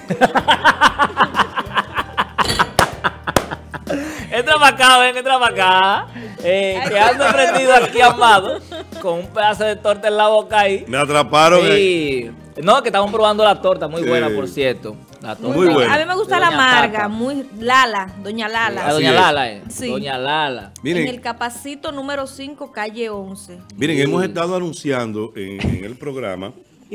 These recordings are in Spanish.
Entra para acá, ven, entra para acá. Que ando prendido aquí, Amado, con un pedazo de torta en la boca ahí. Me atraparon. Sí. No, que estamos probando la torta, muy buena, por cierto. La torta. Muy buena. A mí me gusta la amarga, muy Lala, Doña Lala. A Doña Lala, Sí. Doña Lala. Miren, En el Capacito número 5, calle 11. miren, hemos estado anunciando en el programa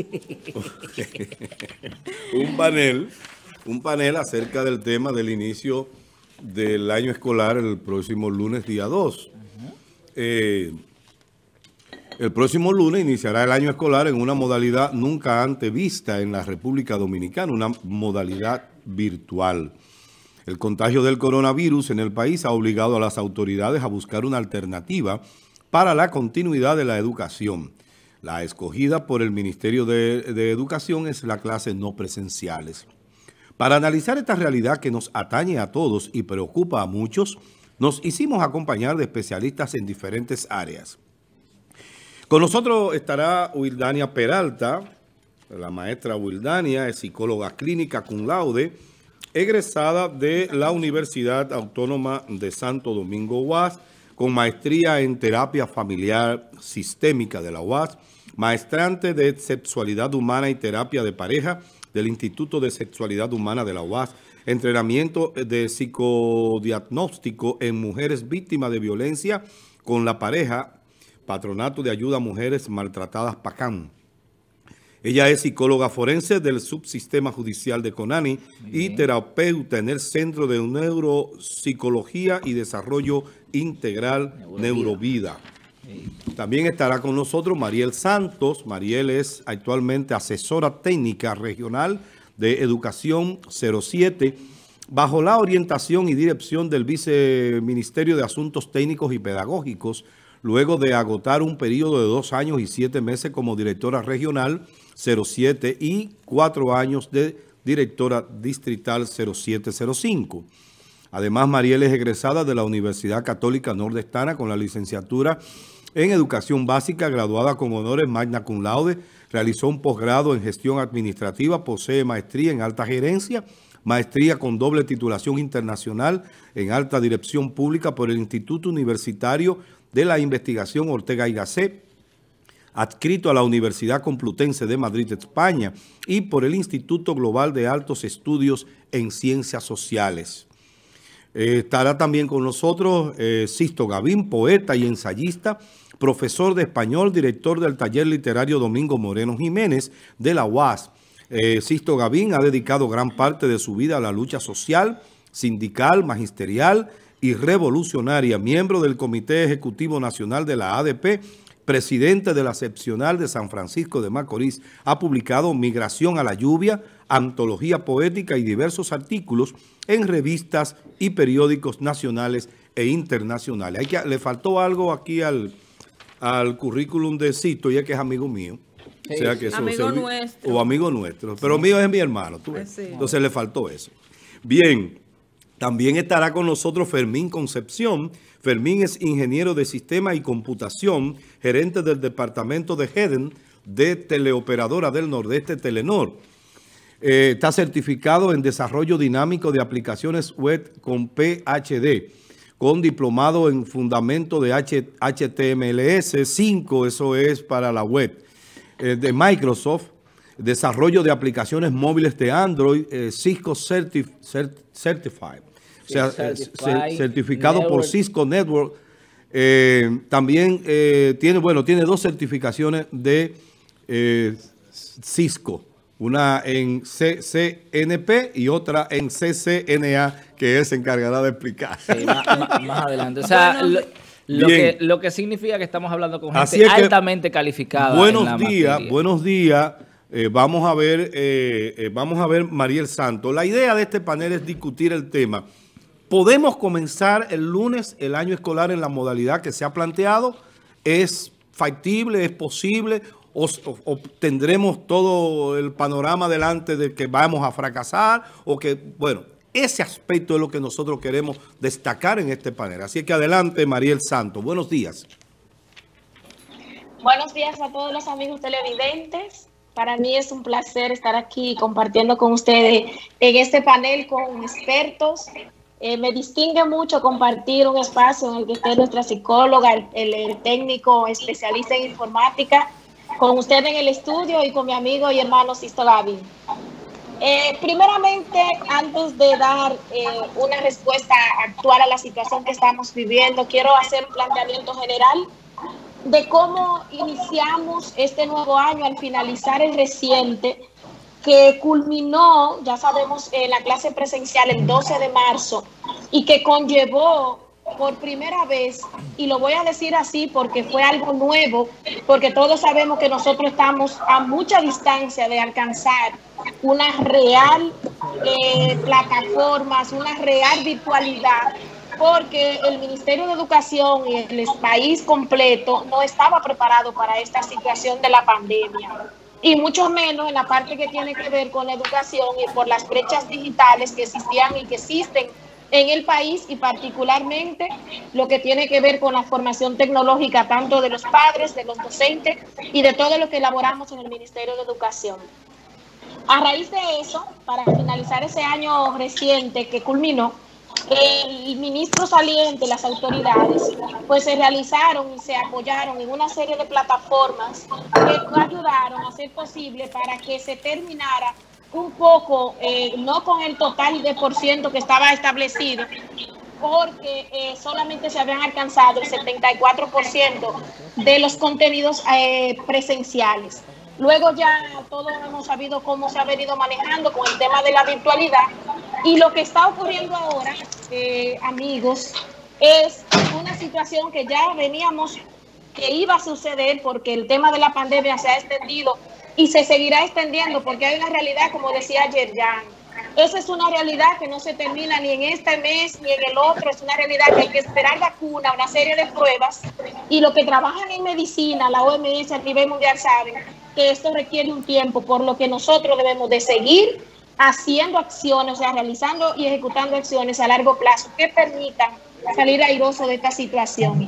un panel acerca del tema del inicio del año escolar el próximo lunes día 2. El próximo lunes iniciará el año escolar en una modalidad nunca antes vista en la República Dominicana, una modalidad virtual. El contagio del coronavirus en el país ha obligado a las autoridades a buscar una alternativa para la continuidad de la educación. La escogida por el Ministerio de Educación es la clase no presenciales. Para analizar esta realidad que nos atañe a todos y preocupa a muchos, nos hicimos acompañar de especialistas en diferentes áreas. Con nosotros estará Wildania Peralta, la maestra Wildania, es psicóloga clínica cum laude, egresada de la Universidad Autónoma de Santo Domingo UAS, con maestría en terapia familiar sistémica de la UAS, maestrante de sexualidad humana y terapia de pareja del Instituto de Sexualidad Humana de la UAS, entrenamiento de psicodiagnóstico en mujeres víctimas de violencia con la pareja, Patronato de Ayuda a Mujeres Maltratadas PACAM. Ella es psicóloga forense del subsistema judicial de Conani y terapeuta en el Centro de Neuropsicología y Desarrollo Integral Neurovida. También estará con nosotros Mariel Santos. Mariel es actualmente asesora técnica regional de Educación 07 bajo la orientación y dirección del Viceministerio de Asuntos Técnicos y Pedagógicos, luego de agotar un periodo de 2 años y 7 meses como directora regional 07 y 4 años de directora distrital 0705. Además, Mariel es egresada de la Universidad Católica Nordestana con la licenciatura en Educación Básica, graduada con honores magna cum laude, realizó un posgrado en Gestión Administrativa, posee maestría en Alta Gerencia, maestría con doble titulación internacional en Alta Dirección Pública por el Instituto Universitario de la Investigación Ortega y Gasset, adscrito a la Universidad Complutense de Madrid, España, y por el Instituto Global de Altos Estudios en Ciencias Sociales. Estará también con nosotros Sisto Gavín, poeta y ensayista, profesor de español, director del taller literario Domingo Moreno Jiménez de la UAS. Sisto Gavín ha dedicado gran parte de su vida a la lucha social, sindical, magisterial y revolucionaria, miembro del Comité Ejecutivo Nacional de la ADP, presidente de la seccional de San Francisco de Macorís. Ha publicado Migración a la Lluvia, antología poética y diversos artículos en revistas y periódicos nacionales e internacionales. Le faltó algo aquí al currículum de Sisto, ya que es amigo mío. O sea que eso amigo nuestro. O amigo nuestro. Pero mío es mi hermano, tú ves. Sí. Entonces le faltó eso. Bien, también estará con nosotros Fermín Concepción. Fermín es ingeniero de sistema y computación, gerente del departamento de HEDEN de Teleoperadora del Nordeste, Telenor. Está certificado en desarrollo dinámico de aplicaciones web con PhD, con diplomado en fundamento de HTMLS 5, eso es para la web, de Microsoft, desarrollo de aplicaciones móviles de Android, Cisco Certified. O sea, certificado por Cisco Network. También tiene 2 certificaciones de Cisco. Una en CCNP y otra en CCNA, que él se encargará de explicar. Sí, más adelante. O sea, lo que significa que estamos hablando con gente altamente calificada. Buenos días. Vamos a ver Mariel Santos. La idea de este panel es discutir el tema. ¿Podemos comenzar el lunes el año escolar en la modalidad que se ha planteado? ¿Es factible? ¿Es posible? ¿O tendremos todo el panorama delante de que vamos a fracasar? O que, bueno, ese aspecto es lo que nosotros queremos destacar en este panel. Así que adelante, Mariel Santos. Buenos días. Buenos días a todos los amigos televidentes. Para mí es un placer estar aquí compartiendo con ustedes en este panel con expertos. Me distingue mucho compartir un espacio en el que esté nuestra psicóloga, el técnico especialista en informática, con usted en el estudio y con mi amigo y hermano Sisto Gaby. Primeramente, antes de dar una respuesta actual a la situación que estamos viviendo, quiero hacer un planteamiento general de cómo iniciamos este nuevo año al finalizar el reciente, que culminó, ya sabemos, la clase presencial el 12 de marzo y que conllevó por primera vez, y lo voy a decir así porque fue algo nuevo, porque todos sabemos que nosotros estamos a mucha distancia de alcanzar una real plataformas, una real virtualidad, porque el Ministerio de Educación y el país completo no estaba preparado para esta situación de la pandemia. Y mucho menos en la parte que tiene que ver con la educación y por las brechas digitales que existían y que existen en el país, y particularmente lo que tiene que ver con la formación tecnológica tanto de los padres, de los docentes y de todo lo que elaboramos en el Ministerio de Educación. A raíz de eso, para finalizar ese año reciente que culminó, el ministro saliente, las autoridades, pues se realizaron y se apoyaron en una serie de plataformas que ayudaron a hacer posible para que se terminara un poco, no con el total de % que estaba establecido, porque solamente se habían alcanzado el 74% de los contenidos presenciales. Luego ya todos hemos sabido cómo se ha venido manejando con el tema de la virtualidad, y lo que está ocurriendo ahora, amigos, es una situación que ya veníamos que iba a suceder, porque el tema de la pandemia se ha extendido y se seguirá extendiendo, porque hay una realidad, como decía ayer Jan, esa es una realidad que no se termina ni en este mes ni en el otro, es una realidad que hay que esperar vacuna, una serie de pruebas, y los que trabajan en medicina, la OMS a nivel mundial saben que esto requiere un tiempo, por lo que nosotros debemos de seguir haciendo acciones, o sea, realizando y ejecutando acciones a largo plazo que permitan salir airoso de esta situación.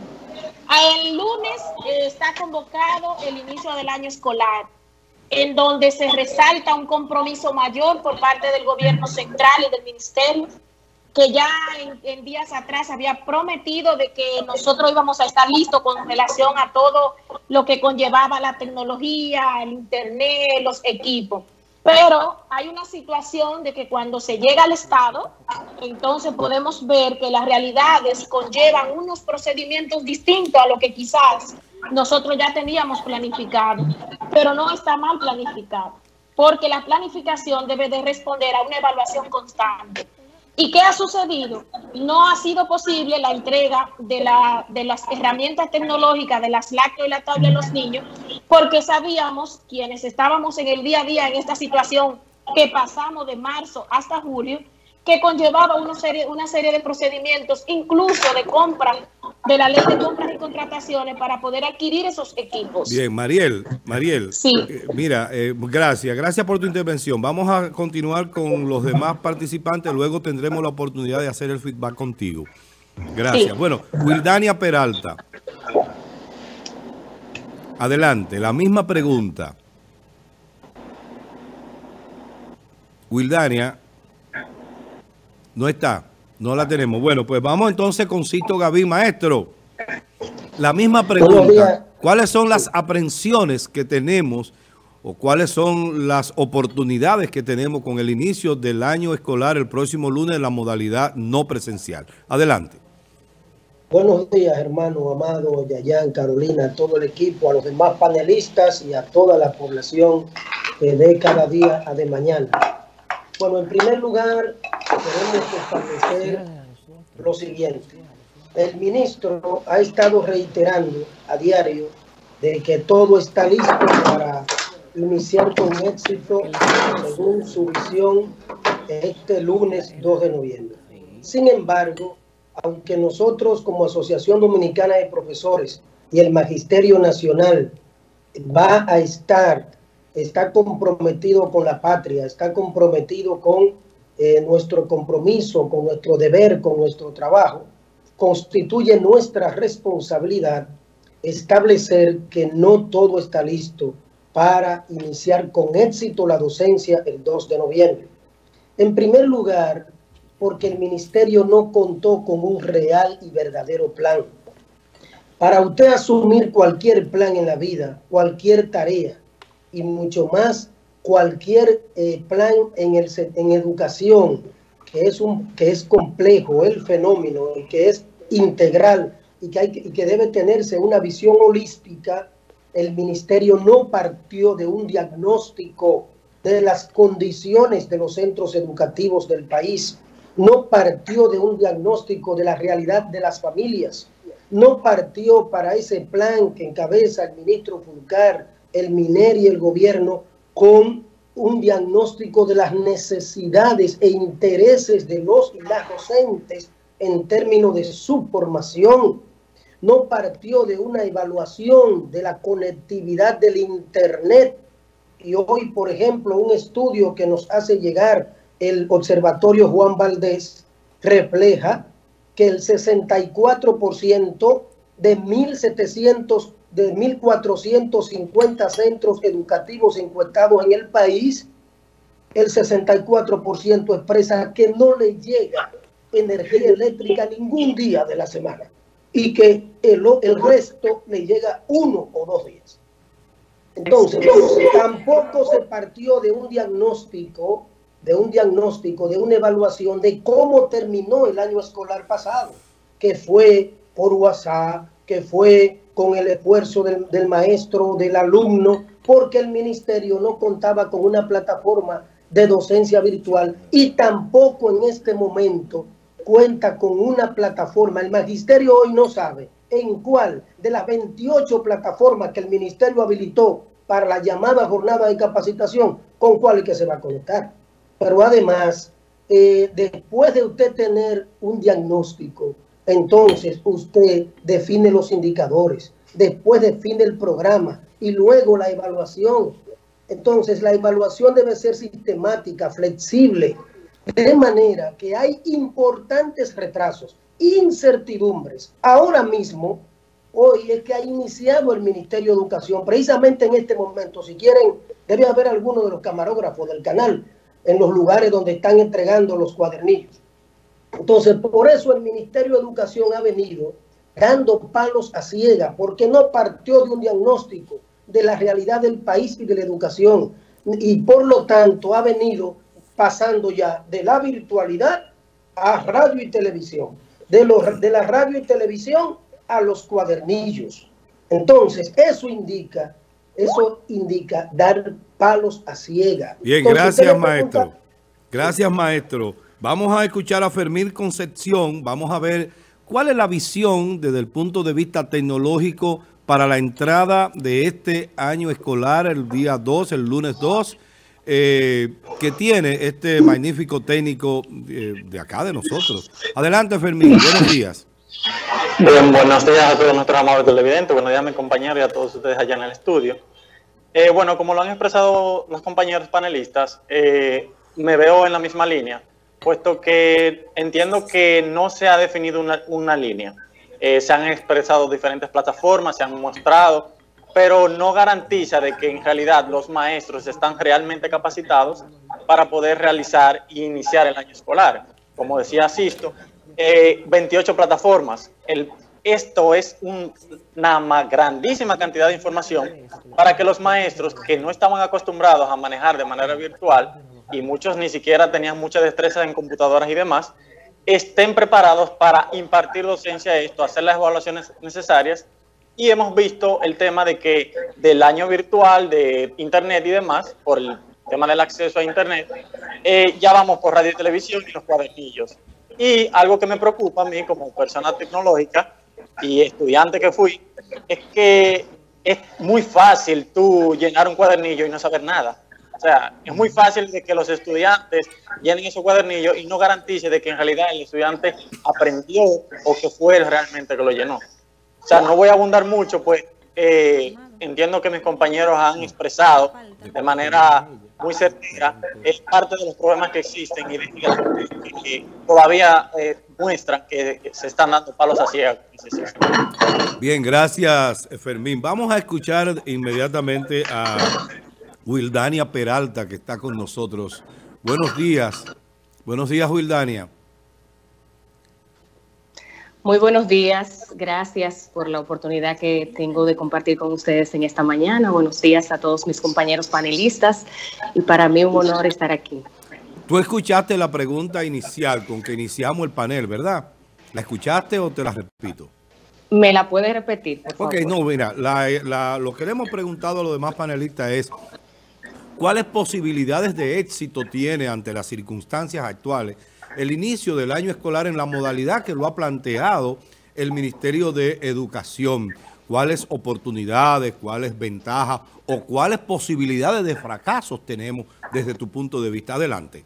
El lunes está convocado el inicio del año escolar, en donde se resalta un compromiso mayor por parte del gobierno central y del ministerio, que ya en días atrás había prometido de que nosotros íbamos a estar listos con relación a todo lo que conllevaba la tecnología, el internet, los equipos. Pero hay una situación de que cuando se llega al Estado, entonces podemos ver que las realidades conllevan unos procedimientos distintos a lo que quizás nosotros ya teníamos planificado, pero no está mal planificado, porque la planificación debe de responder a una evaluación constante. ¿Y qué ha sucedido? No ha sido posible la entrega de las herramientas tecnológicas, de las lácteos y la tablet a los niños, porque sabíamos, quienes estábamos en el día a día en esta situación que pasamos de marzo hasta julio, que conllevaba una serie de procedimientos, incluso de compra, de la ley de compras y contrataciones, para poder adquirir esos equipos. Bien, Mariel, sí. Mira, gracias por tu intervención. Vamos a continuar con los demás participantes, luego tendremos la oportunidad de hacer el feedback contigo. Gracias. Sí. Bueno, Wildania Peralta. Adelante, la misma pregunta. Wildania no está, no la tenemos. Bueno, pues vamos entonces con Sisto Gaví. Maestro, la misma pregunta. ¿Cuáles son las aprensiones que tenemos o cuáles son las oportunidades que tenemos con el inicio del año escolar el próximo lunes en la modalidad no presencial? Adelante. Buenos días, hermano Amado, Yayan, Carolina, a todo el equipo, a los demás panelistas y a toda la población de cada día a de mañana. Bueno, en primer lugar, queremos establecer lo siguiente. El ministro ha estado reiterando a diario de que todo está listo para iniciar con éxito, según su visión, este lunes 2 de noviembre. Sin embargo, aunque nosotros como Asociación Dominicana de Profesores y el Magisterio Nacional está comprometido con la patria, está comprometido con nuestro compromiso, con nuestro deber, con nuestro trabajo, constituye nuestra responsabilidad establecer que no todo está listo para iniciar con éxito la docencia el 2 de noviembre. En primer lugar, porque el ministerio no contó con un real y verdadero plan. Para usted asumir cualquier plan en la vida, cualquier tarea, y mucho más cualquier plan en educación, que es complejo, el fenómeno, que es integral y que debe tenerse una visión holística, el ministerio no partió de un diagnóstico de las condiciones de los centros educativos del país, no partió de un diagnóstico de la realidad de las familias, no partió para ese plan que encabeza el ministro Fulcar, el MINER y el gobierno con un diagnóstico de las necesidades e intereses de los y las docentes en términos de su formación. No partió de una evaluación de la conectividad del Internet. Y hoy, por ejemplo, un estudio que nos hace llegar el Observatorio Juan Valdés refleja que el 64% de 1.450 centros educativos encuestados en el país, el 64% expresa que no le llega energía eléctrica ningún día de la semana y que el resto le llega 1 o 2 días. Entonces, tampoco se partió de un diagnóstico, de una evaluación de cómo terminó el año escolar pasado, que fue por WhatsApp, que fue con el esfuerzo del maestro, del alumno, porque el ministerio no contaba con una plataforma de docencia virtual y tampoco en este momento cuenta con una plataforma. El magisterio hoy no sabe en cuál de las 28 plataformas que el ministerio habilitó para la llamada jornada de capacitación, con cuál es que se va a conectar. Pero además, después de usted tener un diagnóstico, entonces usted define los indicadores, después define el programa y luego la evaluación. Entonces la evaluación debe ser sistemática, flexible, de manera que hay importantes retrasos, incertidumbres. Ahora mismo, hoy es que ha iniciado el Ministerio de Educación, precisamente en este momento. Si quieren, debe haber alguno de los camarógrafos del canal en los lugares donde están entregando los cuadernillos. Entonces, por eso el Ministerio de Educación ha venido dando palos a ciega, porque no partió de un diagnóstico de la realidad del país y de la educación, y por lo tanto ha venido pasando ya de la virtualidad a radio y televisión, de la radio y televisión a los cuadernillos. Entonces, eso indica dar palos a ciega. Bien, entonces, gracias, maestro. Gracias, maestro. Vamos a escuchar a Fermín Concepción. Vamos a ver cuál es la visión desde el punto de vista tecnológico para la entrada de este año escolar, el día 2, el lunes 2, que tiene este magnífico técnico de acá, de nosotros. Adelante, Fermín. Buenos días. Bien, buenos días a todos nuestros amables televidentes. Buenos días a mi compañero y a todos ustedes allá en el estudio. Bueno, como lo han expresado los compañeros panelistas, me veo en la misma línea, puesto que entiendo que no se ha definido una línea. Se han expresado diferentes plataformas, se han mostrado, pero no garantiza de que en realidad los maestros están realmente capacitados para poder realizar e iniciar el año escolar. Como decía Sisto, 28 plataformas. Esto es una grandísima cantidad de información para que los maestros que no estaban acostumbrados a manejar de manera virtual, y muchos ni siquiera tenían mucha destreza en computadoras y demás, estén preparados para impartir docencia a esto, hacer las evaluaciones necesarias. Y hemos visto el tema de que del año virtual, de internet y demás, por el tema del acceso a internet, ya vamos por radio y televisión y los cuadernillos. Y algo que me preocupa a mí como persona tecnológica y estudiante que fui, es que es muy fácil tú llenar un cuadernillo y no saber nada. O sea, es muy fácil de que los estudiantes llenen esos cuadernillos y no garantice de que en realidad el estudiante aprendió o que fue realmente que lo llenó. O sea, no voy a abundar mucho, pues entiendo que mis compañeros han expresado de manera muy certera, es parte de los problemas que existen y que todavía muestran que se están dando palos a ciegos. Bien, gracias, Fermín. Vamos a escuchar inmediatamente a Wildania Peralta, que está con nosotros. Buenos días. Buenos días, Wildania. Muy buenos días, gracias por la oportunidad que tengo de compartir con ustedes en esta mañana. Buenos días a todos mis compañeros panelistas y para mí un honor estar aquí. Tú escuchaste la pregunta inicial con que iniciamos el panel, ¿verdad? ¿La escuchaste o te la repito? ¿Me la puedes repetir, por favor? Ok, no, mira, lo que le hemos preguntado a los demás panelistas es ¿cuáles posibilidades de éxito tiene ante las circunstancias actuales el inicio del año escolar en la modalidad que lo ha planteado el Ministerio de Educación? ¿Cuáles oportunidades, cuáles ventajas o cuáles posibilidades de fracasos tenemos desde tu punto de vista? Adelante.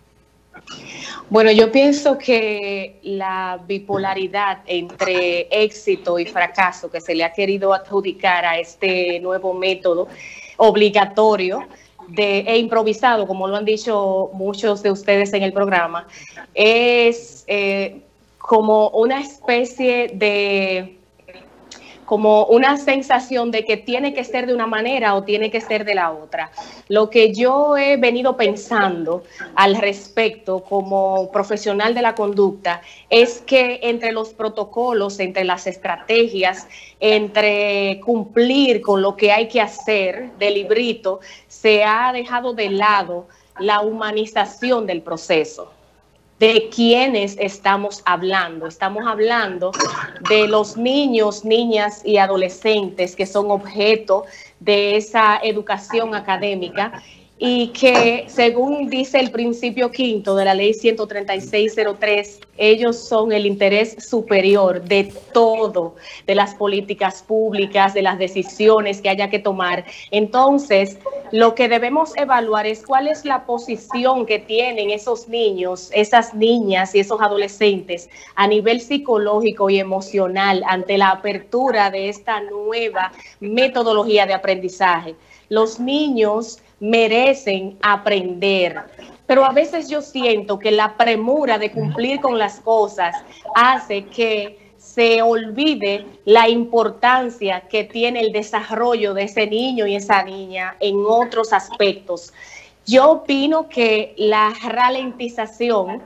Bueno, yo pienso que la bipolaridad entre éxito y fracaso que se le ha querido adjudicar a este nuevo método obligatorio e improvisado, como lo han dicho muchos de ustedes en el programa, es como una especie de, como una sensación de que tiene que ser de una manera o tiene que ser de la otra. Lo que yo he venido pensando al respecto como profesional de la conducta es que entre los protocolos, entre las estrategias, entre cumplir con lo que hay que hacer de librito, se ha dejado de lado la humanización del proceso. ¿De quiénes estamos hablando? Estamos hablando de los niños, niñas y adolescentes que son objeto de esa educación académica y que, según dice el principio quinto de la ley 13603, ellos son el interés superior de todo, de las políticas públicas, de las decisiones que haya que tomar. Entonces, lo que debemos evaluar es cuál es la posición que tienen esos niños, esas niñas y esos adolescentes a nivel psicológico y emocional ante la apertura de esta nueva metodología de aprendizaje. Los niños merecen aprender, pero a veces yo siento que la premura de cumplir con las cosas hace que se olvide la importancia que tiene el desarrollo de ese niño y esa niña en otros aspectos. Yo opino que la ralentización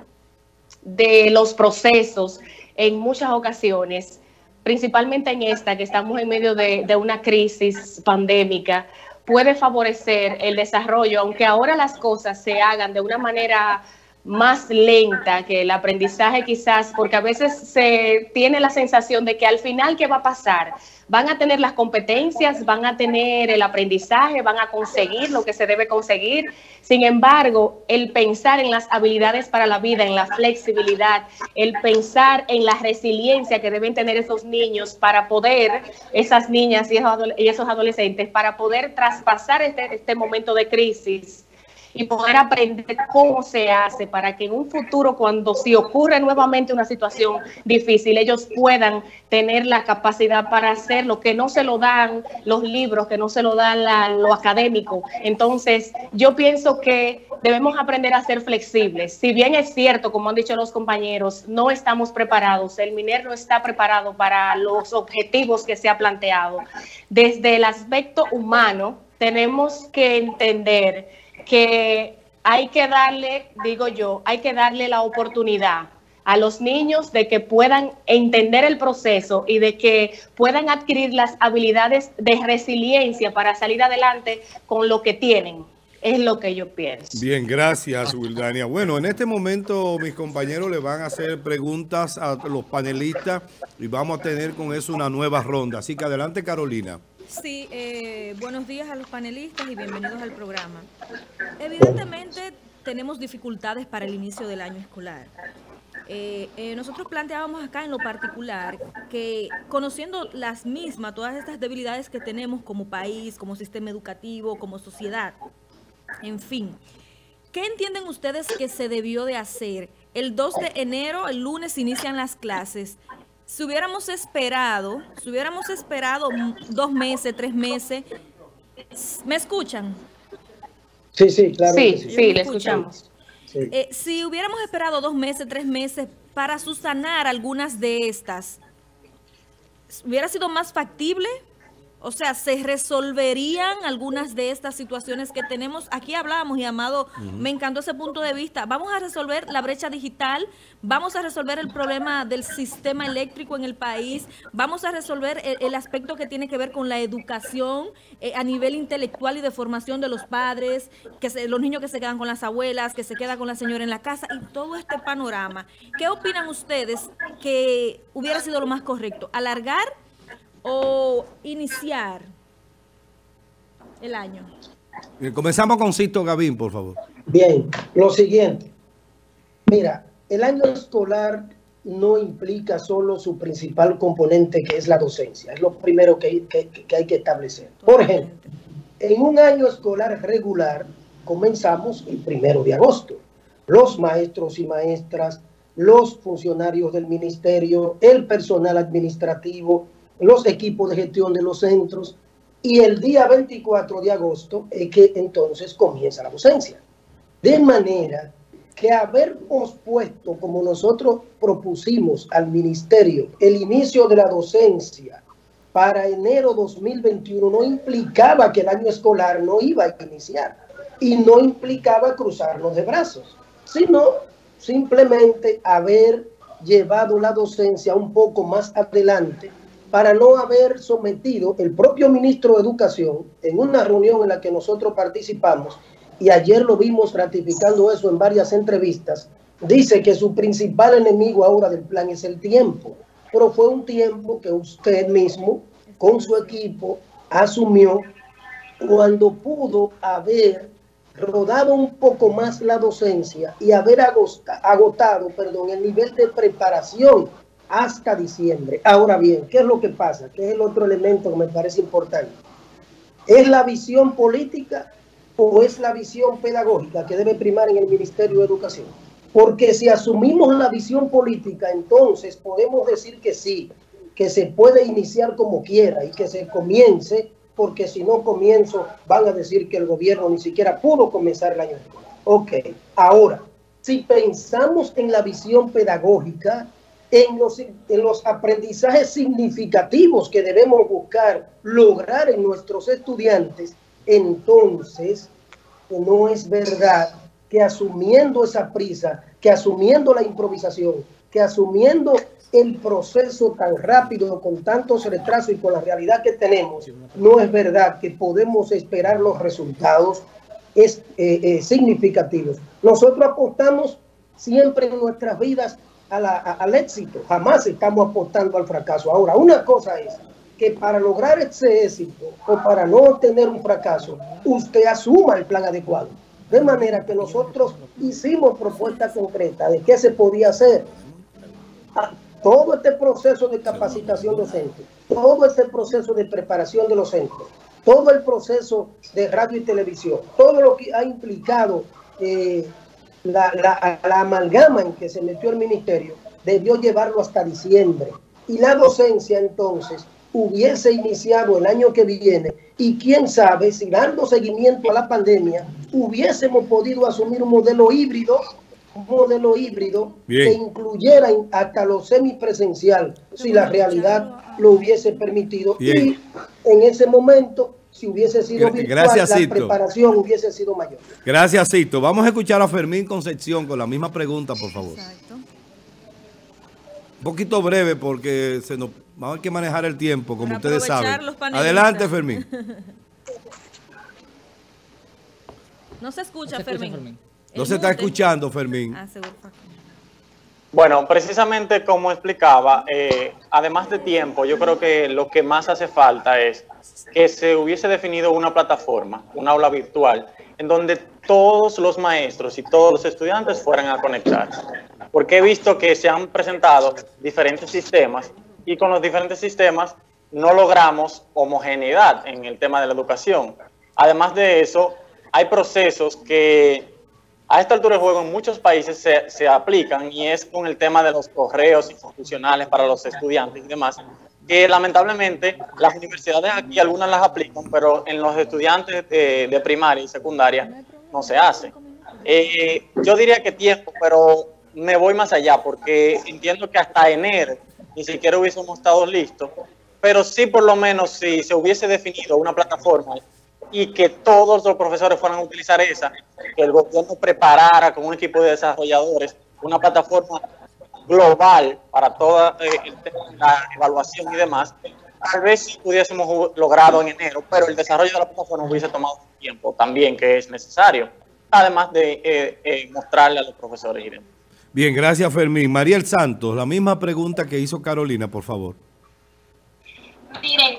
de los procesos en muchas ocasiones, principalmente en esta que estamos en medio de una crisis pandémica, puede favorecer el desarrollo, aunque ahora las cosas se hagan de una manera más lenta que el aprendizaje quizás, porque a veces se tiene la sensación de que al final, ¿qué va a pasar? Van a tener las competencias, van a tener el aprendizaje, van a conseguir lo que se debe conseguir. Sin embargo, el pensar en las habilidades para la vida, en la flexibilidad, el pensar en la resiliencia que deben tener esos niños para poder, esas niñas y esos adolescentes, para poder traspasar este momento de crisis y poder aprender cómo se hace para que en un futuro, cuando si ocurre nuevamente una situación difícil, ellos puedan tener la capacidad para hacer lo que no se lo dan los libros, que no se lo dan lo académico. Entonces, yo pienso que debemos aprender a ser flexibles. Si bien es cierto, como han dicho los compañeros, no estamos preparados, el MINER no está preparado para los objetivos que se ha planteado. Desde el aspecto humano, tenemos que entender que hay que darle, digo yo, hay que darle la oportunidad a los niños de que puedan entender el proceso y de que puedan adquirir las habilidades de resiliencia para salir adelante con lo que tienen. Es lo que yo pienso. Bien, gracias, Wildania. Bueno, en este momento mis compañeros le van a hacer preguntas a los panelistas y vamos a tener con eso una nueva ronda. Así que adelante, Carolina. Sí, buenos días a los panelistas y bienvenidos al programa. Evidentemente tenemos dificultades para el inicio del año escolar. Nosotros planteábamos acá en lo particular que conociendo las mismas, todas estas debilidades que tenemos como país, como sistema educativo, como sociedad, en fin, ¿qué entienden ustedes que se debió de hacer? El 2 de enero, el lunes, inician las clases. Si hubiéramos esperado 2 meses, 3 meses, ¿me escuchan? Sí, sí, claro. Sí, que sí. sí, le escuchamos. Sí. Si hubiéramos esperado 2 meses, 3 meses para subsanar algunas de estas, ¿hubiera sido más factible? O sea, ¿se resolverían algunas de estas situaciones que tenemos? Aquí hablábamos, y Amado, me encantó ese punto de vista. Vamos a resolver la brecha digital, vamos a resolver el problema del sistema eléctrico en el país, vamos a resolver el aspecto que tiene que ver con la educación a nivel intelectual y de formación de los padres, los niños que se quedan con las abuelas, que se queda con la señora en la casa, y todo este panorama. ¿Qué opinan ustedes que hubiera sido lo más correcto? ¿Alargar o iniciar el año? Comenzamos con Sisto Gavín, por favor. Bien, lo siguiente. Mira, el año escolar no implica solo su principal componente, que es la docencia. Es lo primero que hay que establecer. Por ejemplo, en un año escolar regular comenzamos el 1 de agosto. Los maestros y maestras, los funcionarios del ministerio, el personal administrativo, los equipos de gestión de los centros, y el día 24 de agosto es que entonces comienza la docencia. De manera que haber pospuesto, como nosotros propusimos al ministerio, el inicio de la docencia para enero 2021 no implicaba que el año escolar no iba a iniciar, y no implicaba cruzarnos de brazos, sino simplemente haber llevado la docencia un poco más adelante, para no haber sometido el propio ministro de Educación en una reunión en la que nosotros participamos, y ayer lo vimos ratificando eso en varias entrevistas. Dice que su principal enemigo ahora del plan es el tiempo, pero fue un tiempo que usted mismo con su equipo asumió cuando pudo haber rodado un poco más la docencia y haber agotado el nivel de preparación hasta diciembre. Ahora bien, ¿qué es lo que pasa? ¿Qué es el otro elemento que me parece importante? ¿Es la visión política o es la visión pedagógica que debe primar en el Ministerio de Educación? Porque si asumimos la visión política, entonces podemos decir que sí, que se puede iniciar como quiera y que se comience, porque si no comienzo van a decir que el gobierno ni siquiera pudo comenzar el año escolar. Ok, ahora, si pensamos en la visión pedagógica, en los aprendizajes significativos que debemos buscar lograr en nuestros estudiantes, entonces no es verdad que asumiendo esa prisa, que asumiendo la improvisación, que asumiendo el proceso tan rápido, con tantos retrasos y con la realidad que tenemos, no es verdad que podemos esperar los resultados significativos. Nosotros apostamos siempre en nuestras vidas al éxito, jamás estamos apostando al fracaso. Ahora, una cosa es que para lograr ese éxito o para no tener un fracaso, usted asuma el plan adecuado. De manera que nosotros hicimos propuestas concretas de qué se podía hacer. Todo este proceso de capacitación docente, todo este proceso de preparación de los centros, todo el proceso de radio y televisión, todo lo que ha implicado la amalgama en que se metió el ministerio, debió llevarlo hasta diciembre. Y la docencia entonces hubiese iniciado el año que viene, y quién sabe si dando seguimiento a la pandemia hubiésemos podido asumir un modelo híbrido Bien, que incluyera hasta lo semipresencial, si la realidad lo hubiese permitido. Bien. Y en ese momento, si hubiese sido virtual, Gracias, la Sisto. preparación hubiese sido mayor. Gracias, Sisto. Vamos a escuchar a Fermín Concepción con la misma pregunta, por favor. Exacto. Un poquito breve porque vamos a que manejar el tiempo, como Para ustedes aprovechar saben. los panelistas. Adelante, Fermín. No se escucha, Fermín. No se está escuchando, Fermín. Ah, seguro. Bueno, precisamente como explicaba, además de tiempo, yo creo que lo que más hace falta es que se hubiese definido una plataforma, un aula virtual, en donde todos los maestros y todos los estudiantes fueran a conectar. Porque he visto que se han presentado diferentes sistemas y con los diferentes sistemas no logramos homogeneidad en el tema de la educación. Además de eso, hay procesos que a esta altura del juego en muchos países se aplican, y es con el tema de los correos institucionales para los estudiantes y demás, que lamentablemente las universidades aquí algunas las aplican, pero en los estudiantes de primaria y secundaria no se hace. Yo diría que tiempo, pero me voy más allá, porque entiendo que hasta enero ni siquiera hubiésemos estado listos, pero sí por lo menos si se hubiese definido una plataforma y que todos los profesores fueran a utilizar esa, que el gobierno preparara con un equipo de desarrolladores una plataforma global para toda la evaluación y demás, tal vez sí pudiésemos logrado en enero, pero el desarrollo de la plataforma hubiese tomado tiempo también, que es necesario, además de mostrarle a los profesores y demás. Bien, gracias, Fermín. Mariel Santos, la misma pregunta que hizo Carolina, por favor. Miren,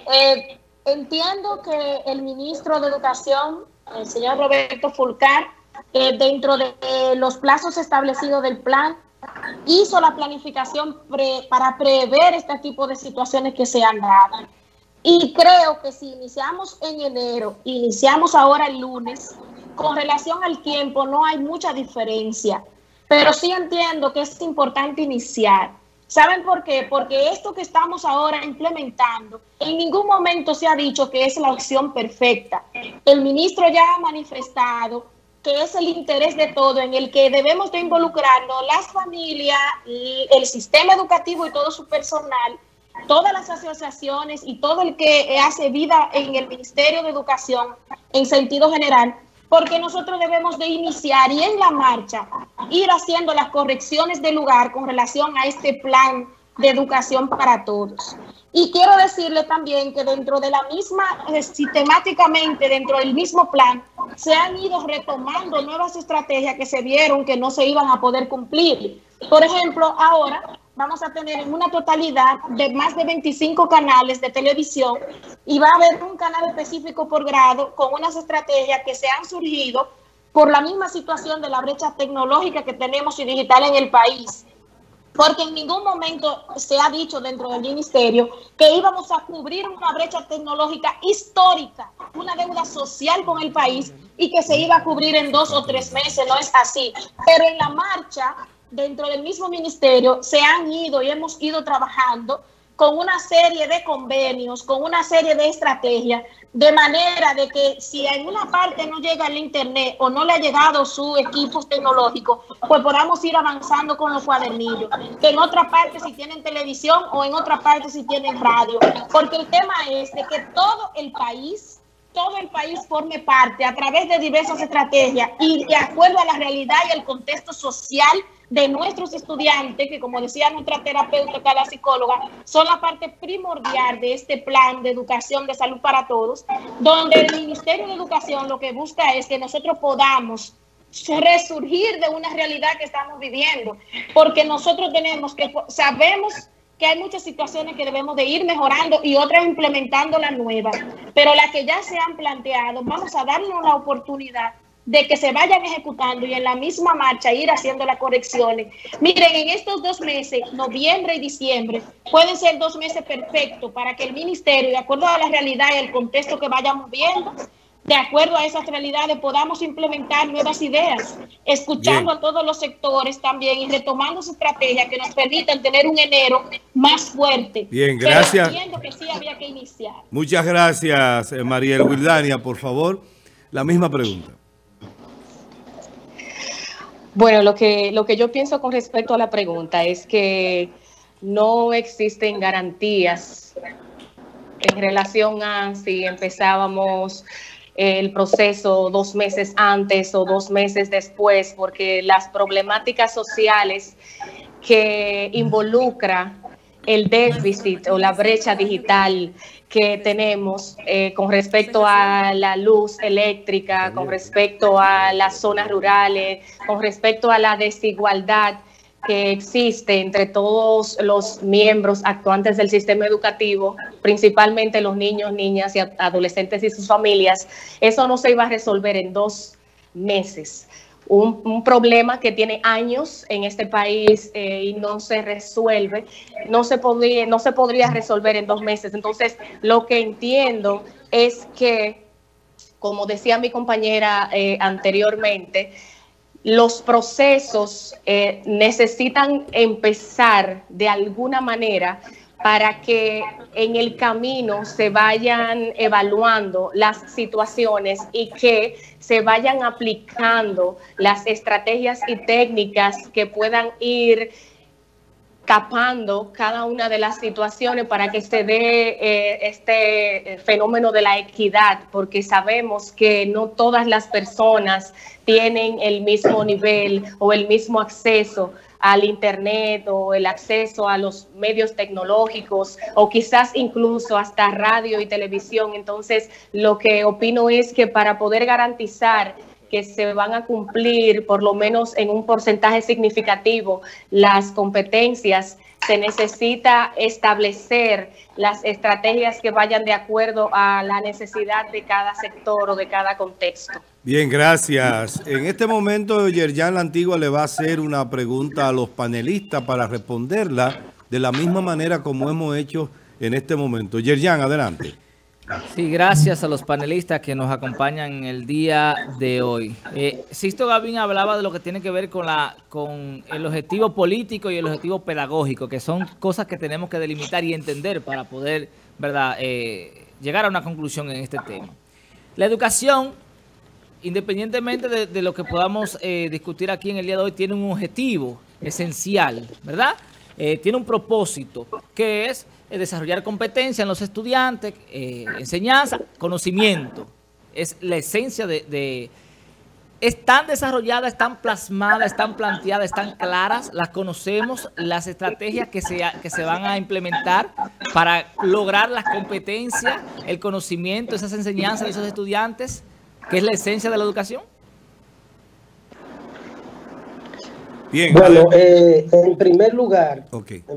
entiendo que el ministro de Educación, el señor Roberto Fulcar, dentro de los plazos establecidos del plan, hizo la planificación para prever este tipo de situaciones que se han dado. Y creo que si iniciamos en enero, iniciamos ahora el lunes, con relación al tiempo no hay mucha diferencia, pero sí entiendo que es importante iniciar. ¿Saben por qué? Porque esto que estamos ahora implementando, en ningún momento se ha dicho que es la opción perfecta. El ministro ya ha manifestado que es el interés de todo, en el que debemos de involucrarnos las familias, el sistema educativo y todo su personal, todas las asociaciones y todo el que hace vida en el Ministerio de Educación en sentido general, porque nosotros debemos de iniciar y en la marcha ir haciendo las correcciones del lugar con relación a este plan de educación para todos. Y quiero decirle también que dentro de la misma, sistemáticamente dentro del mismo plan, se han ido retomando nuevas estrategias que se vieron que no se iban a poder cumplir. Por ejemplo, ahora vamos a tener en una totalidad de más de 25 canales de televisión y va a haber un canal específico por grado con unas estrategias que se han surgido por la misma situación de la brecha tecnológica que tenemos y digital en el país. Porque en ningún momento se ha dicho dentro del ministerio que íbamos a cubrir una brecha tecnológica histórica, una deuda social con el país y que se iba a cubrir en 2 o 3 meses, no es así. Pero en la marcha, dentro del mismo ministerio, se han ido y hemos ido trabajando con una serie de convenios, con una serie de estrategias, de manera de que si en una parte no llega el internet o no le ha llegado su equipo tecnológico, pues podamos ir avanzando con los cuadernillos, que en otra parte si tienen televisión o en otra parte si tienen radio, porque el tema es de que todo el país forme parte a través de diversas estrategias y de acuerdo a la realidad y el contexto social de nuestros estudiantes, que como decía nuestra terapeuta, la psicóloga, son la parte primordial de este plan de educación de salud para todos, donde el Ministerio de Educación lo que busca es que nosotros podamos resurgir de una realidad que estamos viviendo, porque nosotros sabemos que hay muchas situaciones que debemos de ir mejorando y otras implementando las nuevas, pero las que ya se han planteado, vamos a darnos la oportunidad de que se vayan ejecutando y en la misma marcha ir haciendo las correcciones. Miren, en estos 2 meses, noviembre y diciembre, pueden ser 2 meses perfectos para que el ministerio, de acuerdo a la realidad y el contexto que vayamos viendo, de acuerdo a esas realidades, podamos implementar nuevas ideas, escuchando a todos los sectores también y retomando sus estrategias que nos permitan tener un enero más fuerte. Bien, gracias. Pero entiendo que sí había que iniciar. Muchas gracias, Mariel. Wildania, por favor, la misma pregunta. Bueno, lo que yo pienso con respecto a la pregunta es que no existen garantías en relación a si empezábamos el proceso 2 meses antes o 2 meses después, porque las problemáticas sociales que involucra el déficit o la brecha digital que tenemos con respecto a la luz eléctrica, con respecto a las zonas rurales, con respecto a la desigualdad que existe entre todos los miembros actuantes del sistema educativo, principalmente los niños, niñas y adolescentes y sus familias, eso no se iba a resolver en 2 meses. Un problema que tiene años en este país y no se resuelve, no se podría resolver en 2 meses. Entonces, lo que entiendo es que, como decía mi compañera anteriormente, los procesos necesitan empezar de alguna manera para que en el camino se vayan evaluando las situaciones y que se vayan aplicando las estrategias y técnicas que puedan ir capando cada una de las situaciones para que se dé este fenómeno de la equidad, porque sabemos que no todas las personas tienen el mismo nivel o el mismo acceso al internet o el acceso a los medios tecnológicos o quizás incluso hasta radio y televisión. Entonces, lo que opino es que para poder garantizar que se van a cumplir por lo menos en un porcentaje significativo las competencias, se necesita establecer las estrategias que vayan de acuerdo a la necesidad de cada sector o de cada contexto. Bien, gracias. En este momento, Yerjan La Antigua le va a hacer una pregunta a los panelistas para responderla de la misma manera como hemos hecho en este momento. Yerjan, adelante. Sí, gracias a los panelistas que nos acompañan en el día de hoy. Sisto Gavín hablaba de lo que tiene que ver con el objetivo político y el objetivo pedagógico, que son cosas que tenemos que delimitar y entender para poder, ¿verdad?, llegar a una conclusión en este tema. La educación, independientemente de lo que podamos discutir aquí en el día de hoy, tiene un objetivo esencial, ¿verdad? Tiene un propósito, que es desarrollar competencia en los estudiantes, enseñanza, conocimiento. Es la esencia están desarrolladas, están plasmadas, están planteadas, están claras, las conocemos, las estrategias que se van a implementar para lograr las competencias, el conocimiento, esas enseñanzas de esos estudiantes, que es la esencia de la educación. Bien, bueno, en primer lugar,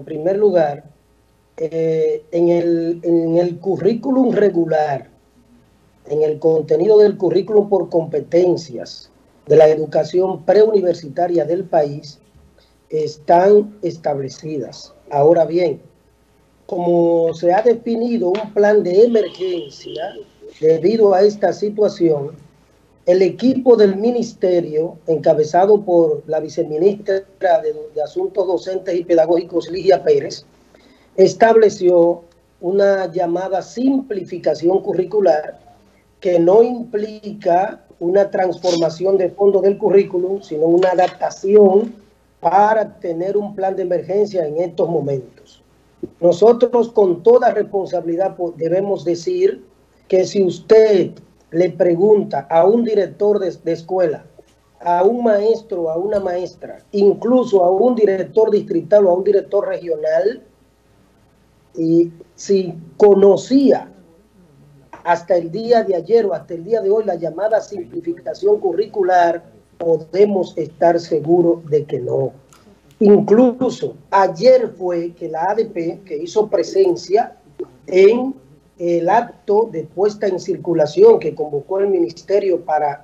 en el currículum regular, en el contenido del currículum por competencias de la educación preuniversitaria del país, están establecidas. Ahora bien, como se ha definido un plan de emergencia debido a esta situación, el equipo del ministerio, encabezado por la viceministra de Asuntos Docentes y Pedagógicos, Ligia Pérez, estableció una llamada simplificación curricular que no implica una transformación de fondo del currículum, sino una adaptación para tener un plan de emergencia en estos momentos. Nosotros con toda responsabilidad debemos decir que si usted le pregunta a un director de escuela, a un maestro, a una maestra, incluso a un director distrital o a un director regional, y si conocía hasta el día de ayer o hasta el día de hoy la llamada simplificación curricular, podemos estar seguros de que no. Incluso ayer fue que la ADP, que hizo presencia en el acto de puesta en circulación que convocó el ministerio para,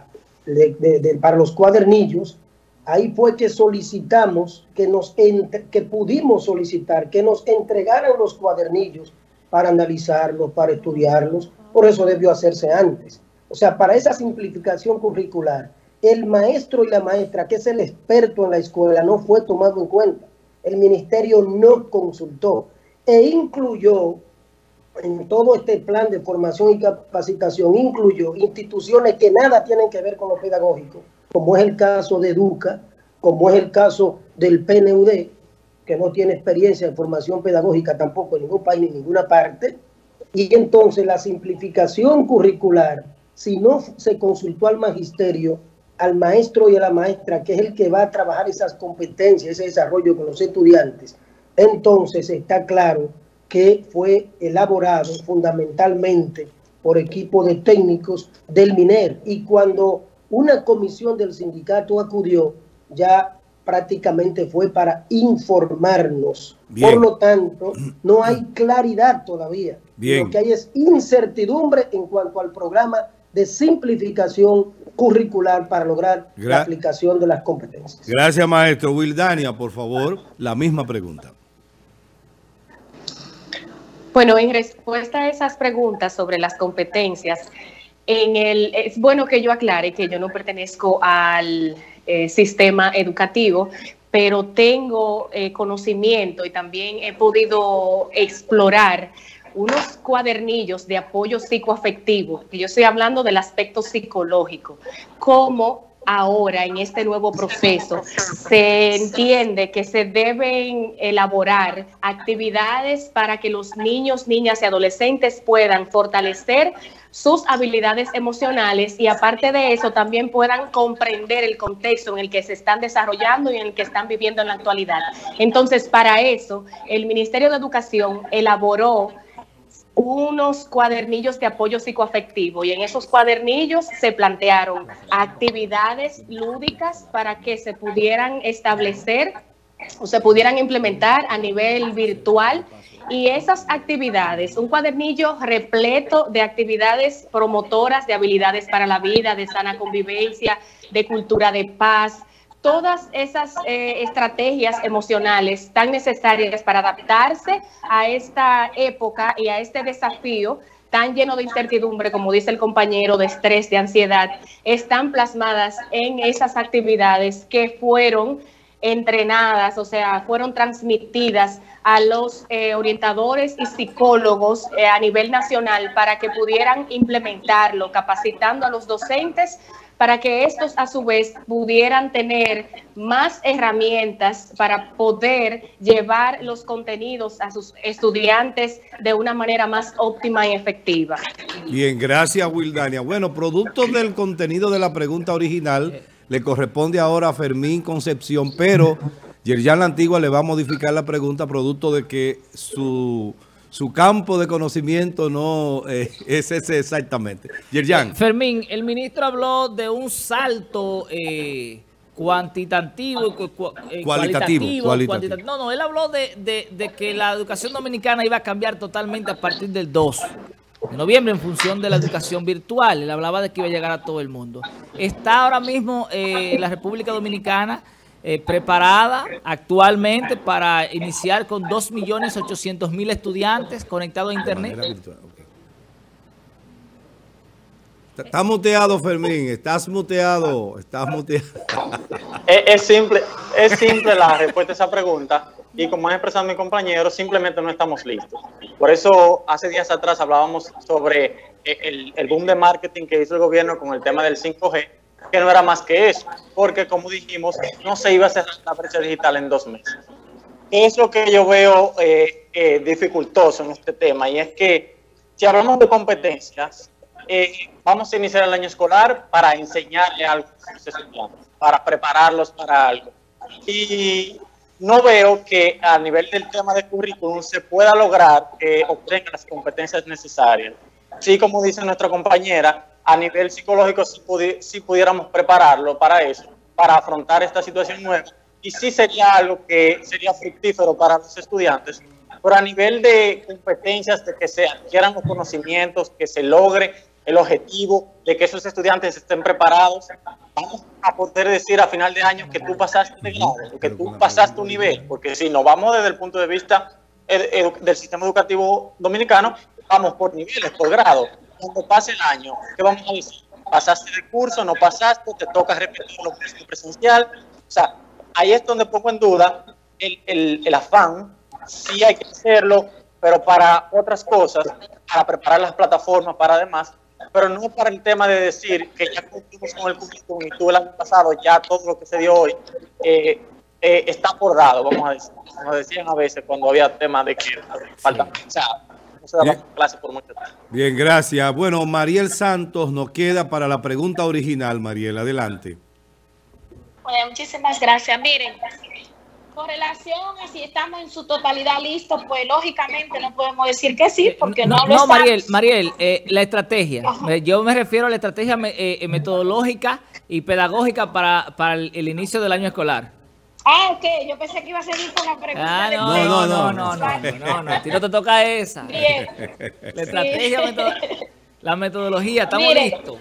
para los cuadernillos, ahí fue que solicitamos, que pudimos solicitar que nos entregaran los cuadernillos para analizarlos, para estudiarlos. Por eso debió hacerse antes. O sea, para esa simplificación curricular, el maestro y la maestra, que es el experto en la escuela, no fue tomado en cuenta. El ministerio no consultó e incluyó en todo este plan de formación y capacitación, incluyó instituciones que nada tienen que ver con lo pedagógico, como es el caso de Educa, como es el caso del PNUD, que no tiene experiencia en formación pedagógica tampoco en ningún país ni en ninguna parte. Y entonces la simplificación curricular, si no se consultó al magisterio, al maestro y a la maestra, que es el que va a trabajar esas competencias, ese desarrollo con los estudiantes, entonces está claro que fue elaborado fundamentalmente por equipo de técnicos del MINER. Y cuando una comisión del sindicato acudió, ya prácticamente fue para informarnos. Bien. Por lo tanto, no hay claridad todavía. Bien. Lo que hay es incertidumbre en cuanto al programa de simplificación curricular para lograr la aplicación de las competencias. Gracias, maestro. Wildania, por favor, la misma pregunta. Bueno, en respuesta a esas preguntas sobre las competencias, es bueno que yo aclare que yo no pertenezco al sistema educativo, pero tengo conocimiento y también he podido explorar unos cuadernillos de apoyo psicoafectivo, que yo estoy hablando del aspecto psicológico, cómo ahora en este nuevo proceso se entiende que se deben elaborar actividades para que los niños, niñas y adolescentes puedan fortalecer sus habilidades emocionales y aparte de eso también puedan comprender el contexto en el que se están desarrollando y en el que están viviendo en la actualidad. Entonces, para eso, el Ministerio de Educación elaboró unos cuadernillos de apoyo psicoafectivo y en esos cuadernillos se plantearon actividades lúdicas para que se pudieran establecer o se pudieran implementar a nivel virtual, y esas actividades, un cuadernillo repleto de actividades promotoras de habilidades para la vida, de sana convivencia, de cultura de paz, todas esas estrategias emocionales tan necesarias para adaptarse a esta época y a este desafío tan lleno de incertidumbre, como dice el compañero, de estrés, de ansiedad, están plasmadas en esas actividades que fueron entrenadas, o sea, fueron transmitidas a los orientadores y psicólogos a nivel nacional para que pudieran implementarlo, capacitando a los docentes para que estos a su vez pudieran tener más herramientas para poder llevar los contenidos a sus estudiantes de una manera más óptima y efectiva. Bien, gracias, Wildania. Bueno, producto del contenido de la pregunta original, le corresponde ahora a Fermín Concepción, pero Yerjan La Antigua le va a modificar la pregunta producto de que su campo de conocimiento no es ese exactamente. Yerjan. Fermín, el ministro habló de un salto cuantitativo, cualitativo. No, él habló de que la educación dominicana iba a cambiar totalmente a partir del 2 de noviembre en función de la educación virtual. Él hablaba de que iba a llegar a todo el mundo. Está ahora mismo la República Dominicana preparada actualmente para iniciar con 2.800.000 estudiantes conectados a Internet. Estás muteado, Fermín. Estás muteado. Es simple la respuesta a esa pregunta. Y como ha expresado mi compañero, simplemente no estamos listos. Por eso, hace días atrás hablábamos sobre el boom de marketing que hizo el gobierno con el tema del 5G, que no era más que eso, porque como dijimos, no se iba a cerrar la brecha digital en 2 meses. Es lo que yo veo dificultoso en este tema, y es que si hablamos de competencias, vamos a iniciar el año escolar para enseñarle algo a los estudiantes, para prepararlos para algo. Y no veo que a nivel del tema de currículum se pueda lograr que obtengan las competencias necesarias. Sí, como dice nuestra compañera, a nivel psicológico sí pudiéramos prepararlo para eso, para afrontar esta situación nueva. Y sí sería algo que sería fructífero para los estudiantes, pero a nivel de competencias, de que se adquieran los conocimientos, que se logre el objetivo de que esos estudiantes estén preparados, vamos a poder decir a final de año que tú pasaste de grado, que tú pasaste un nivel, porque si nos vamos desde el punto de vista del sistema educativo dominicano, vamos por niveles, por grado. Cuando pase el año, ¿qué vamos a decir? ¿Pasaste de curso? ¿No pasaste? ¿Te toca repetir lo mismo presencial? O sea, ahí es donde pongo en duda el afán. Sí hay que hacerlo, pero para otras cosas, para preparar las plataformas, para demás, pero no para el tema de decir que ya cumplimos con el currículum y tú el año pasado, ya todo lo que se dio hoy está acordado, vamos a decir. Como decían a veces cuando había temas de que falta, o sea, no se daba clase por mucho tiempo. Bien, gracias. Bueno, Mariel Santos nos queda para la pregunta original. Mariel, adelante. Bueno, muchísimas gracias. Miren, con relación a si estamos en su totalidad listos, pues lógicamente no podemos decir que sí, porque no lo estamos. Mariel, la estrategia. Yo me refiero a la estrategia metodológica y pedagógica para el inicio del año escolar. Ah, ok, yo pensé que iba a seguir con la pregunta. No, a ti no te toca esa. Bien. La estrategia, la metodología, estamos listos.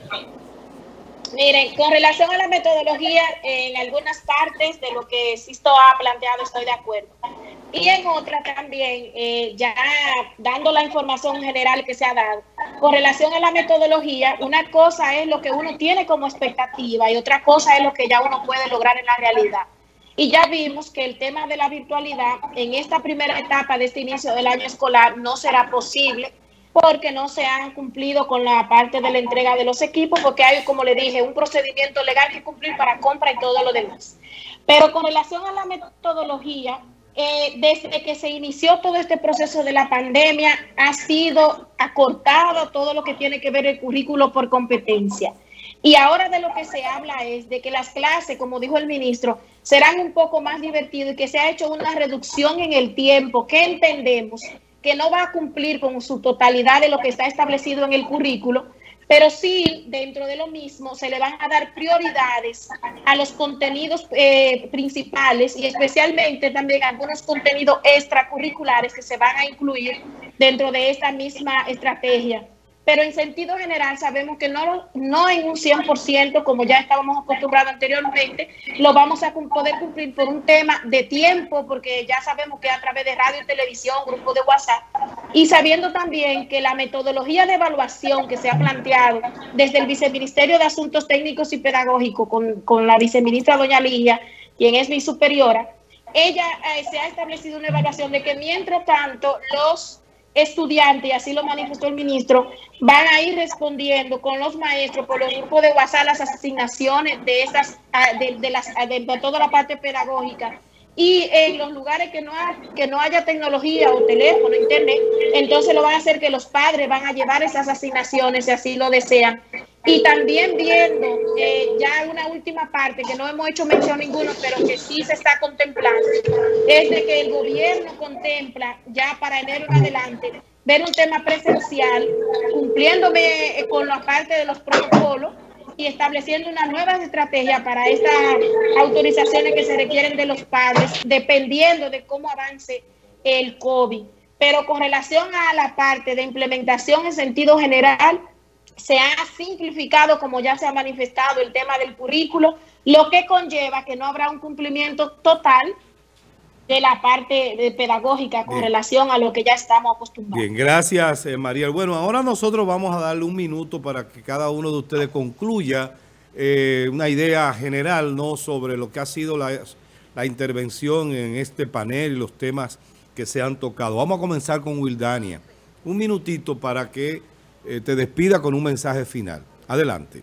Miren, con relación a la metodología, en algunas partes de lo que Sisto ha planteado estoy de acuerdo. Y en otras también, ya dando la información general que se ha dado, con relación a la metodología, una cosa es lo que uno tiene como expectativa y otra cosa es lo que ya uno puede lograr en la realidad. y ya vimos que el tema de la virtualidad en esta primera etapa de este inicio del año escolar no será posible porque no se han cumplido con la parte de la entrega de los equipos, porque hay, como le dije, un procedimiento legal que cumplir para compra y todo lo demás. Pero con relación a la metodología, desde que se inició todo este proceso de la pandemia, ha sido acortado todo lo que tiene que ver el currículo por competencia. Y ahora de lo que se habla es de que las clases, como dijo el ministro, serán un poco más divertidas y que se ha hecho una reducción en el tiempo que entendemos que no va a cumplir con su totalidad de lo que está establecido en el currículo, pero sí, dentro de lo mismo, se le van a dar prioridades a los contenidos principales y especialmente también algunos contenidos extracurriculares que se van a incluir dentro de esta misma estrategia. Pero en sentido general sabemos que no en un 100%, como ya estábamos acostumbrados anteriormente, lo vamos a poder cumplir por un tema de tiempo, porque ya sabemos que a través de radio y televisión, grupos de WhatsApp, y sabiendo también que la metodología de evaluación que se ha planteado desde el Viceministerio de Asuntos Técnicos y Pedagógicos con la viceministra doña Ligia, quien es mi superiora, ella se ha establecido una evaluación de que mientras tanto los estudiantes, y así lo manifestó el ministro, van a ir respondiendo con los maestros por los grupos de WhatsApp las asignaciones de estas de toda la parte pedagógica, y en los lugares que no haya tecnología o teléfono, internet, entonces lo van a hacer que los padres van a llevar esas asignaciones si así lo desean. Y también viendo ya una última parte que no hemos hecho mención ninguno, pero que sí se está contemplando, es de que el gobierno contempla ya para enero en adelante ver un tema presencial, cumpliéndome con la parte de los protocolos y estableciendo una nueva estrategia para estas autorizaciones que se requieren de los padres, dependiendo de cómo avance el COVID. Pero con relación a la parte de implementación en sentido general, se ha simplificado, como ya se ha manifestado, el tema del currículo, lo que conlleva que no habrá un cumplimiento total de la parte pedagógica con relación a lo que ya estamos acostumbrados. Bien, gracias, Mariel. Bueno, ahora nosotros vamos a darle un minuto para que cada uno de ustedes concluya una idea general, ¿no?, sobre lo que ha sido la intervención en este panel y los temas que se han tocado. Vamos a comenzar con Wildania. Un minutito para que te despida con un mensaje final. Adelante.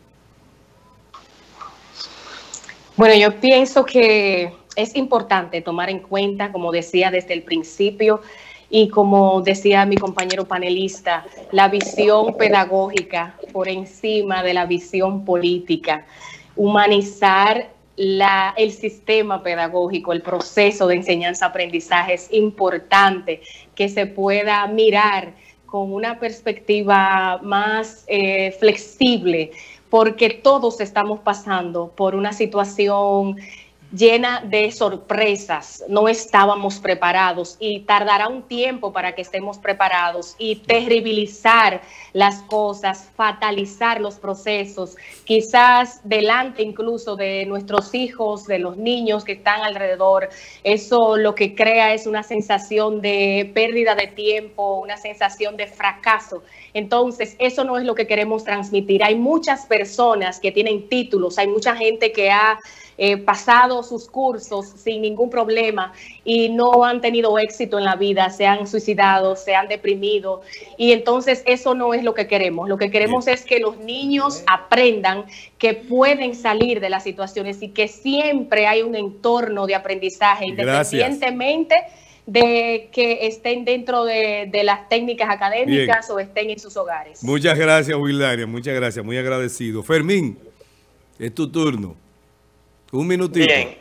Bueno, yo pienso que es importante tomar en cuenta, como decía desde el principio y como decía mi compañero panelista, la visión pedagógica por encima de la visión política, humanizar el sistema pedagógico, el proceso de enseñanza-aprendizaje. Es importante que se pueda mirar con una perspectiva más flexible, porque todos estamos pasando por una situación llena de sorpresas. No estábamos preparados y tardará un tiempo para que estemos preparados, y terribilizar las cosas, fatalizar los procesos, quizás delante incluso de nuestros hijos, de los niños que están alrededor. Eso lo que crea es una sensación de pérdida de tiempo, una sensación de fracaso. Entonces, eso no es lo que queremos transmitir. Hay muchas personas que tienen títulos, hay mucha gente que ha pasado sus cursos sin ningún problema y no han tenido éxito en la vida, se han suicidado, se han deprimido, y entonces eso no es lo que queremos. Lo que queremos es que los niños aprendan que pueden salir de las situaciones y que siempre hay un entorno de aprendizaje, independientemente de que estén dentro de las técnicas académicas o estén en sus hogares. Muchas gracias, Wildania, muchas gracias, muy agradecido. Fermín, es tu turno. Un minutito. Bien,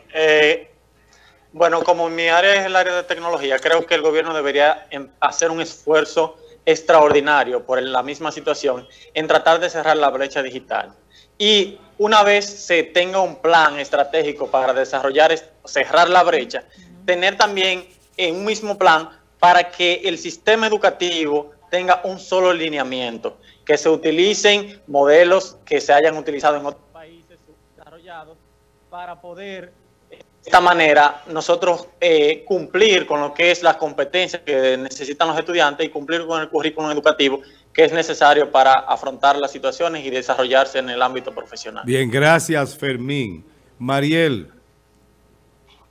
bueno, como mi área es el área de tecnología, creo que el gobierno debería hacer un esfuerzo extraordinario por la misma situación en tratar de cerrar la brecha digital. Y una vez se tenga un plan estratégico para desarrollar, cerrar la brecha, tener también un mismo plan para que el sistema educativo tenga un solo lineamiento, que se utilicen modelos que se hayan utilizado en otros países desarrollados, para poder, de esta manera, nosotros cumplir con lo que es las competencias que necesitan los estudiantes y cumplir con el currículum educativo que es necesario para afrontar las situaciones y desarrollarse en el ámbito profesional. Bien, gracias, Fermín. Mariel.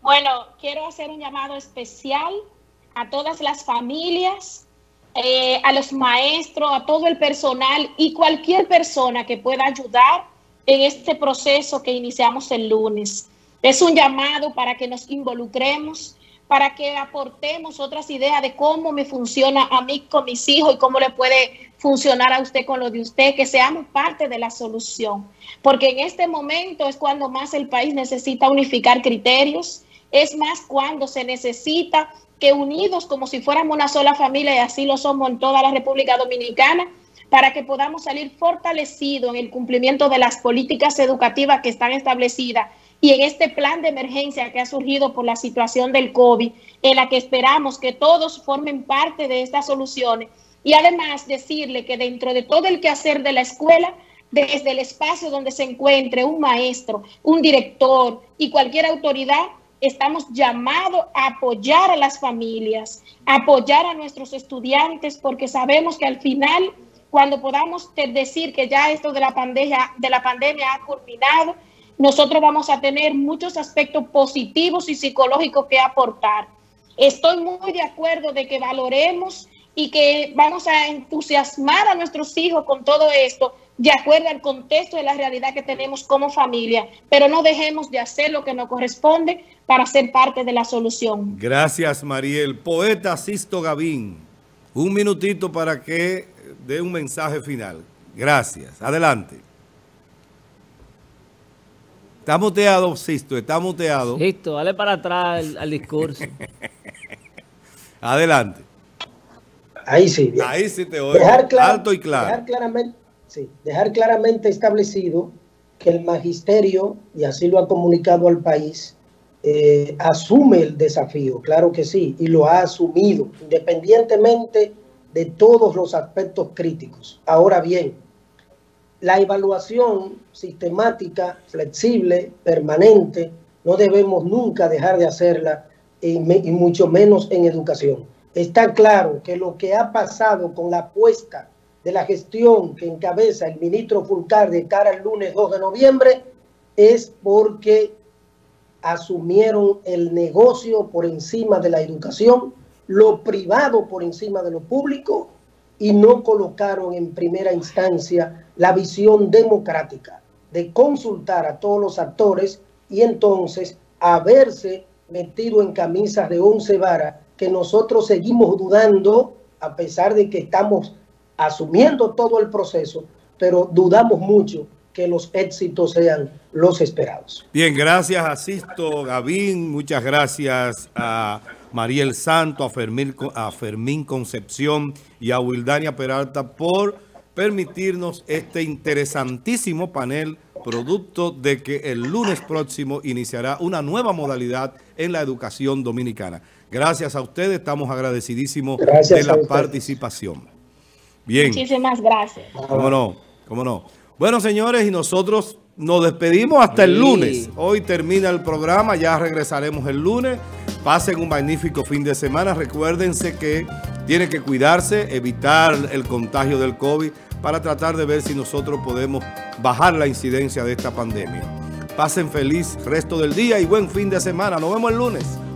Bueno, quiero hacer un llamado especial a todas las familias, a los maestros, a todo el personal y cualquier persona que pueda ayudar en este proceso que iniciamos el lunes. Es un llamado para que nos involucremos, para que aportemos otras ideas de cómo me funciona a mí con mis hijos y cómo le puede funcionar a usted con lo de usted, que seamos parte de la solución. Porque en este momento es cuando más el país necesita unificar criterios, es más cuando se necesita que unidos como si fuéramos una sola familia, y así lo somos en toda la República Dominicana, para que podamos salir fortalecidos en el cumplimiento de las políticas educativas que están establecidas y en este plan de emergencia que ha surgido por la situación del COVID, en la que esperamos que todos formen parte de estas soluciones. Y además decirle que dentro de todo el quehacer de la escuela, desde el espacio donde se encuentre un maestro, un director y cualquier autoridad, estamos llamados a apoyar a las familias, a apoyar a nuestros estudiantes, porque sabemos que al final, cuando podamos decir que ya esto de la pandemia ha culminado, nosotros vamos a tener muchos aspectos positivos y psicológicos que aportar. Estoy muy de acuerdo de que valoremos y que vamos a entusiasmar a nuestros hijos con todo esto, de acuerdo al contexto de la realidad que tenemos como familia, pero no dejemos de hacer lo que nos corresponde para ser parte de la solución. Gracias, Mariel. Poeta Sisto Gavín, un minutito para que dé un mensaje final. Gracias. Adelante. Está muteado, Sisto, está muteado. Listo, dale para atrás al discurso. Adelante. Ahí sí. Bien. Ahí sí te oigo, alto y claro. Dejar claramente establecido que el magisterio, y así lo ha comunicado al país, asume el desafío, claro que sí, y lo ha asumido, independientemente de todos los aspectos críticos. Ahora bien, la evaluación sistemática, flexible, permanente, no debemos nunca dejar de hacerla, y mucho menos en educación. Está claro que lo que ha pasado con la apuesta de la gestión que encabeza el ministro Fulcar de cara al lunes 2 de noviembre es porque asumieron el negocio por encima de la educación, lo privado por encima de lo público, y no colocaron en primera instancia la visión democrática de consultar a todos los actores y entonces haberse metido en camisas de 11 varas, que nosotros seguimos dudando, a pesar de que estamos asumiendo todo el proceso, pero dudamos mucho que los éxitos sean los esperados. Bien, gracias a Sisto Gavín, muchas gracias a Mariel Santo, a Fermín Concepción y a Wildania Peralta por permitirnos este interesantísimo panel, producto de que el lunes próximo iniciará una nueva modalidad en la educación dominicana. Gracias a ustedes, estamos agradecidísimos de la participación. Bien. Muchísimas gracias. ¿Cómo no? ¿Cómo no? Bueno, señores, y nosotros nos despedimos hasta el lunes. Hoy termina el programa, ya regresaremos el lunes. Pasen un magnífico fin de semana. Recuérdense que tienen que cuidarse, evitar el contagio del COVID para tratar de ver si nosotros podemos bajar la incidencia de esta pandemia. Pasen feliz resto del día y buen fin de semana. Nos vemos el lunes.